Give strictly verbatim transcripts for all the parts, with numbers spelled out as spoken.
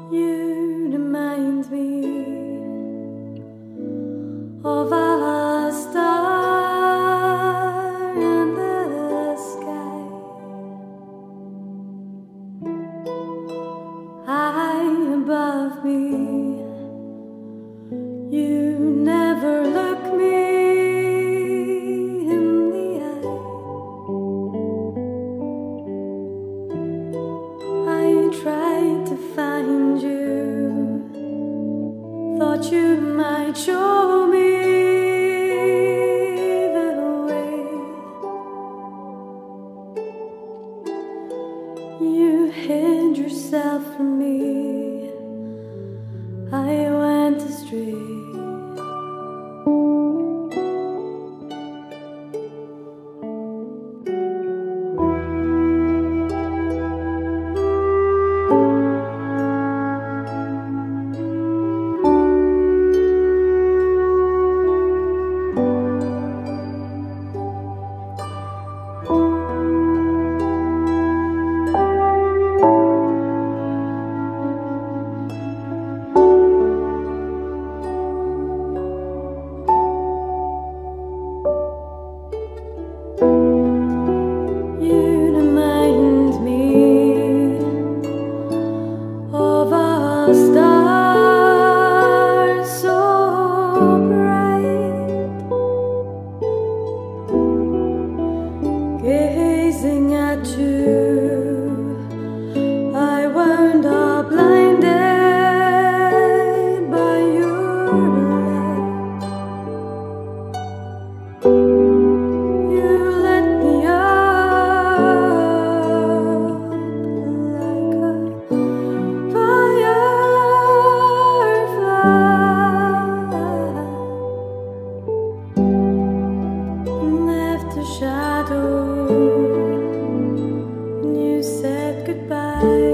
You remind me of a star in the sky, high above me. You never look me in the eye. I tried to find you, thought you might show me the way. You hid yourself from me, I went astray. A star so bright, gazing at you, I wound up blinded by your light. You let me up like a fire, left a shadow, and you said goodbye.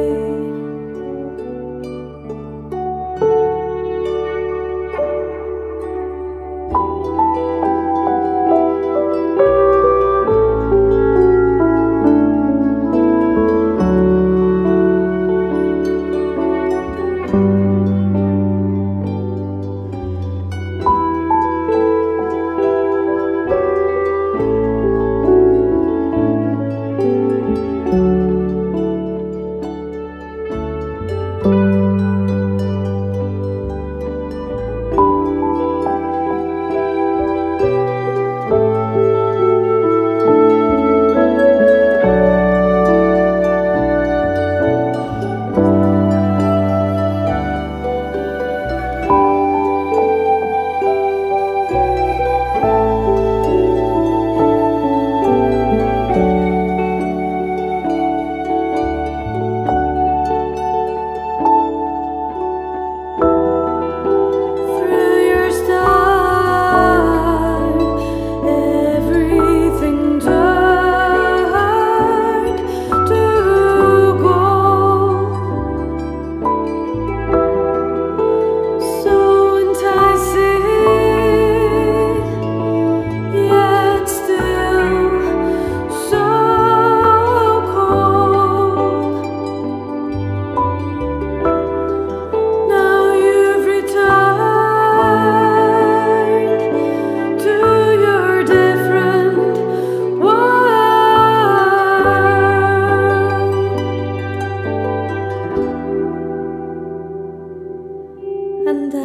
And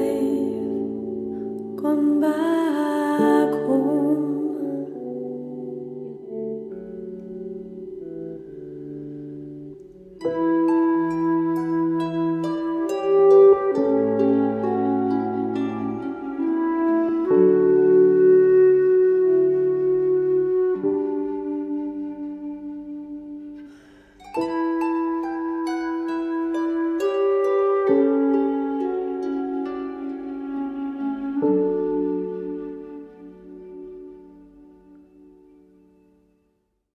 I've gone back home. Thank you.